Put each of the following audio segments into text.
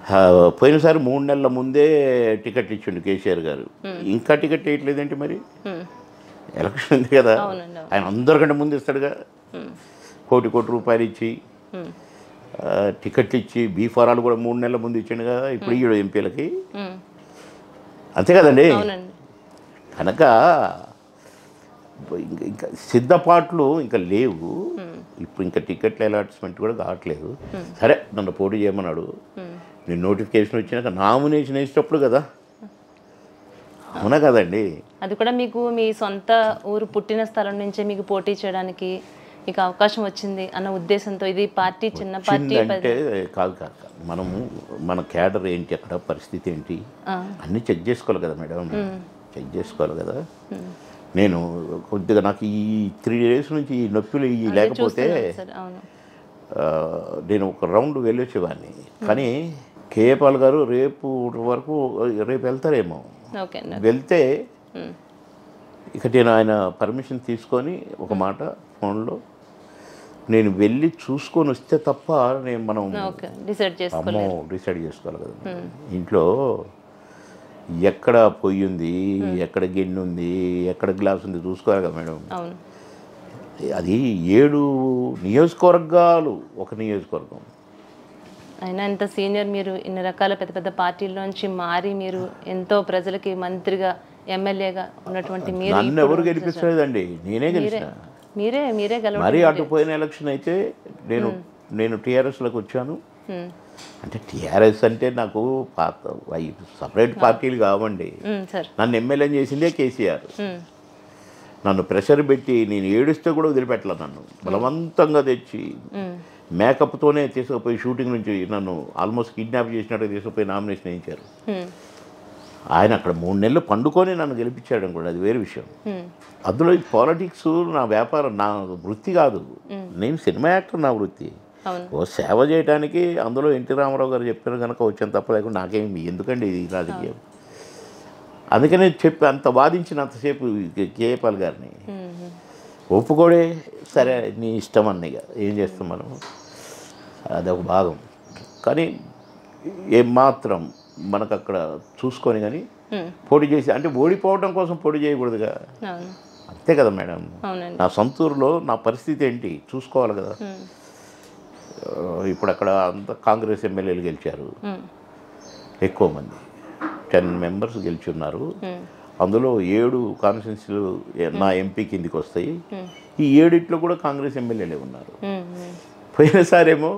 పోయినసారి 3 నెలల ముందే టికెట్ ఇచ్చిండు కేసీఆర్ గారు. ఇంకా టికెట్ వేయట్లేదేంటి మరి? ఎలక్షన్ ఉంది కదా, ఆయన అందరికంటే ముందు ఇస్తాడుగా. కోటి రూపాయలు ఇచ్చి టికెట్లు ఇచ్చి బీఫారాలు కూడా 3 నెలల ముందు ఇచ్చిండు కదా. ఇప్పుడు ఇయ్యడు ఎంపీలకి, అంతే కదండి. కనుక ఇంకా సిద్ధపాట్లు ఇంకా లేవు. ఇప్పుడు ఇంకా టికెట్ల అలాట్మెంట్ కూడా కావట్లేదు. సరే, నన్ను పోటీ చేయమన్నాడు. నేను నోటిఫికేషన్ వచ్చినాక నామినేషన్ వేసేటప్పుడు కదా. అవునా కదండి. అది కూడా మీకు మీ సొంత ఊరు పుట్టిన స్థలం నుంచే మీకు పోటీ చేయడానికి మీకు అవకాశం వచ్చింది అన్న ఉద్దేశంతో. ఇది పార్టీ చిన్న పార్టీ అంటే కాదు, మనము మన క్యాడర్ ఏంటి, అక్కడ పరిస్థితి ఏంటి అన్నీ చెక్ చేసుకోవాలి కదా మేడం. చెక్ చేసుకోవాలి కదా. నేను కొద్దిగా నాకు ఈ 3 days నుంచి ఈ నొప్పులు ఈ లేకపోతే నేను ఒక రౌండ్ వెళ్ళొచ్చేవాడిని. కానీ కేపాల్ గారు రేపు వెళ్తారేమో. వెళ్తే ఇక నేను ఆయన పర్మిషన్ తీసుకొని ఒక మాట ఫోన్లో నేను వెళ్ళి చూసుకొని వస్తే తప్ప మనం డిసైడ్ చేసుకోవాలి కదా. ఇంట్లో ఎక్కడ పొయ్యి ఉంది, ఎక్కడ గిన్నె ఉంది, ఎక్కడ గ్లాస్ ఉంది చూసుకోవాలి కదా మేడం. అది 7 నియోజకవర్గాలు ఒక నియోజకవర్గం. అయినా ఎంత సీనియర్ మీరు, ఇన్ని రకాల పెద్ద పెద్ద పార్టీల్లోంచి మారి మీరు ఎంతో ప్రజలకి మంత్రిగా ఎమ్మెల్యేగా ఉన్నటువంటి మీరు నన్ను ఎవరు గెలిపించలేదండి, నేనే గెలిచిన. మీరే మరీ అటు పోయిన ఎలక్షన్ అయితే నేను టీఆర్ఎస్లోకి వచ్చాను. అంటే టీఆర్ఎస్ అంటే నాకు సపరేట్ పార్టీలు కావండి. నన్ను ఎమ్మెల్యే చేసిందే కేసీఆర్. నన్ను ప్రెషర్ పెట్టి నేను ఏడుస్తే కూడా వదిలిపెట్టలేదు. నన్ను బలవంతంగా తెచ్చి మేకప్తోనే తీసుకుపోయి షూటింగ్ నుంచి నన్ను ఆల్మోస్ట్ కిడ్నాప్ చేసినట్టు తీసుకుపోయి నామినేషన్ వేయించారు. ఆయన అక్కడ 3 నెలలు పండుకొని నన్ను గెలిపించాడు కూడా, అది వేరే విషయం. అందులో ఈ పాలిటిక్స్ నా వ్యాపారం, నా వృత్తి కాదు. నేను సినిమా యాక్టర్, నా వృత్తి. ఓ సేవ చేయడానికి అందులో ఎన్టీ రామారావు గారు చెప్పారు కనుక వచ్చాను తప్ప, లేకుండా నాకేమి ఎందుకండి ఇది రాజకీయం. అందుకనే చెప్పి అంత వాదించినంతసేపు కేపాల్ గారిని ఒప్పుకోడే. సరే నీ ఇష్టం అన్నయ్య, ఏం చేస్తాం మనం, అదొక భాగం. కానీ ఏమాత్రం మనకు అక్కడ చూసుకొని కానీ పోటీ చేసి, అంటే ఓడిపోవడం కోసం పోటీ చేయకూడదుగా, అంతే కదా మేడం. నా సొంతూరులో నా పరిస్థితి ఏంటి చూసుకోవాలి కదా. ఇప్పుడు అక్కడ అంత కాంగ్రెస్ ఎమ్మెల్యేలు గెలిచారు, ఎక్కువ మంది 10 members గెలిచి ఉన్నారు. అందులో 7 కాన్స్టిట్యున్సీలు నా ఎంపీ కిందికి వస్తాయి. ఈ 7 కూడా కాంగ్రెస్ ఎమ్మెల్యేలే ఉన్నారు. పోయినసారేమో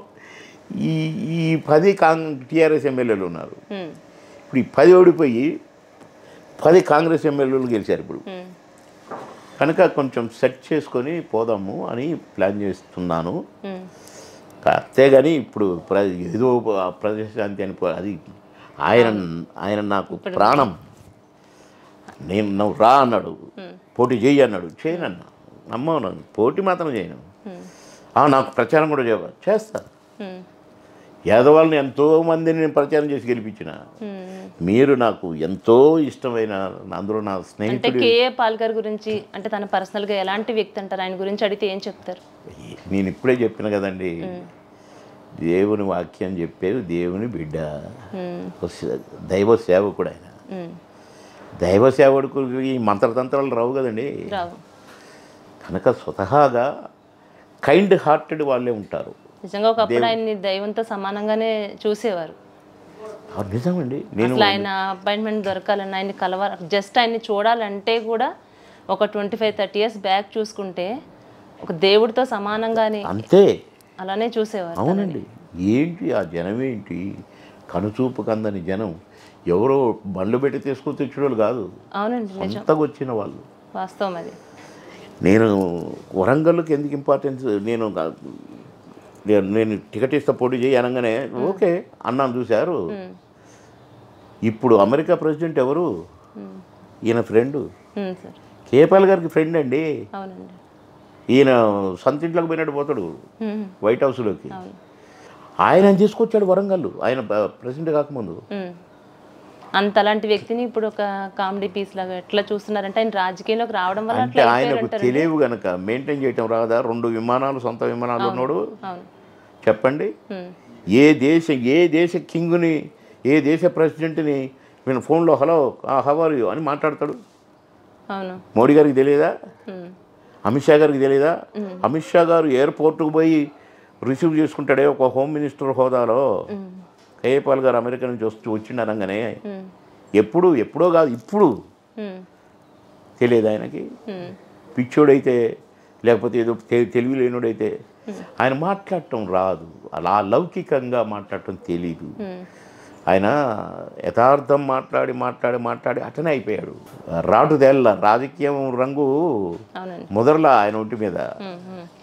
ఈ 10 టీఆర్ఎస్ ఎమ్మెల్యేలు ఉన్నారు. ఇప్పుడు ఈ 10 ఓడిపోయి 10 కాంగ్రెస్ ఎమ్మెల్యేలు గెలిచారు ఇప్పుడు. కనుక కొంచెం సెట్ చేసుకొని పోదాము అని ప్లాన్ చేస్తున్నాను. అంతేగాని ఇప్పుడు ఏదో ప్రజాశాంతి అని అది ఆయన నాకు ప్రాణం. నువ్వు రా అన్నాడు, పోటీ చేయి అన్నాడు, చేయనన్నా. నమ్మవు, నన్ను పోటీ మాత్రం చేయను. నాకు ప్రచారం కూడా చేస్తా. యాదవాళ్ళని ఎంతోమందిని నేను ప్రచారం చేసి గెలిపించిన. మీరు నాకు ఎంతో ఇష్టమైన, అందులో నా స్నేహితుడు కేఏ పాల్ గారి గురించి, అంటే తన పర్సనల్గా ఎలాంటి వ్యక్తి అంటారు, ఆయన గురించి అడిగితే ఏం చెప్తారు? నేను ఇప్పుడే చెప్పిన కదండి, దేవుని వాక్యం చెప్పేది, దేవుని బిడ్డ, దైవ సేవకుడు ఆయన. దైవ సేవకుడికి ఈ మంత్రతంత్రాలు రావు కదండి. కనుక స్వతహాగా కైండ్ హార్టెడ్ వాళ్ళే ఉంటారు. నిజంగా ఒకప్పుడు ఆయన్ని దైవంతో సమానంగానే చూసేవారు. నిజమండి. అసలు ఆయన అపాయింట్మెంట్ దొరకాలన్నా, ఆయన్ని కలవాలి, జస్ట్ ఆయన్ని చూడాలంటే కూడా ఒక 25-30 years బ్యాక్ చూసుకుంటే ఒక దేవుడితో సమానంగానే అంతే అలానే చూసేవారు. అవునండి. ఏంటి ఆ జనం, ఏంటి కనుచూపు కందని జనం. ఎవరో బండ్లు పెట్టి తీసుకొని తెచ్చేవాళ్ళు కాదు. అవునండి, అంతగా వచ్చిన వాళ్ళు. వాస్తవం అది. నేను వరంగల్కి ఎందుకు ఇంపార్టెన్స్, నేను టికెట్ ఇస్తా పోటీ చేయి అనగానే ఓకే అన్నాను. చూశారు. ఇప్పుడు అమెరికా ప్రెసిడెంట్ ఎవరు? ఈయన ఫ్రెండు, కేపాల్ గారికి ఫ్రెండ్ అండి. ఈయన సొంత ఇంట్లోకి పోయినట్టు పోతాడు వైట్ హౌస్లోకి. ఆయన తీసుకొచ్చాడు వరంగల్, ఆయన ప్రెసిడెంట్ కాకముందు. అంత అలాంటి వ్యక్తిని ఇప్పుడు ఒక కామెడీ పీస్ లాగా ఎట్లా చూస్తున్నారంటే, ఆయన రాజకీయంలోకి రావడం వల్ల అంటే ఆయనకు తెలియవు కనుక మెయింటైన్ చేయటం రాదా? 2 విమానాలు, సొంత విమానాలు ఉన్నాడు. చెప్పండి, ఏ దేశ కింగ్ని, ఏ దేశ ప్రెసిడెంట్ని నేను ఫోన్లో హలో హౌ ఆర్ యూ అని మాట్లాడతాడు? అవును. మోడీ గారికి తెలియదా? అమిత్ షా గారికి తెలియదా? అమిత్ షా గారు ఎయిర్పోర్ట్కి పోయి రిసీవ్ చేసుకుంటాడే ఒక హోమ్ మినిస్టర్ హోదాలో. కేఏపాల్ గారు అమెరికా నుంచి వచ్చిండు అనగానే ఎప్పుడో కాదు ఇప్పుడు తెలియదు ఆయనకి. పిచ్చోడైతే లేకపోతే ఏదో తెలివి లేనుడైతే ఆయన మాట్లాడటం రాదు, అలా లౌకికంగా మాట్లాడటం తెలీదు. ఆయన యథార్థం మాట్లాడి అటనే అయిపోయాడు. రాటుదేళ్ళ రాజకీయం రంగు ముదరలా ఆయన ఒంటి మీద.